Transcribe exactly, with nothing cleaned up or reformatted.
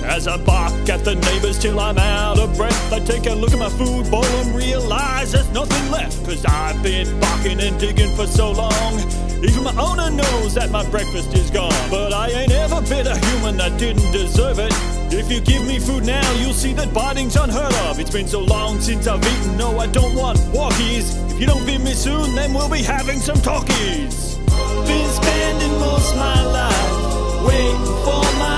As I bark at the neighbors till I'm out of breath, I take a look at my food bowl and realize there's nothing left. Cause I've been barking and digging for so long, even my owner knows that my breakfast is gone. But I ain't ever been a human that didn't deserve it. If you give me food now, you'll see that biting's unheard of. It's been so long since I've eaten, no I don't want walkies. If you don't feed me soon, then we'll be having some talkies. Been spending most of my life waiting for my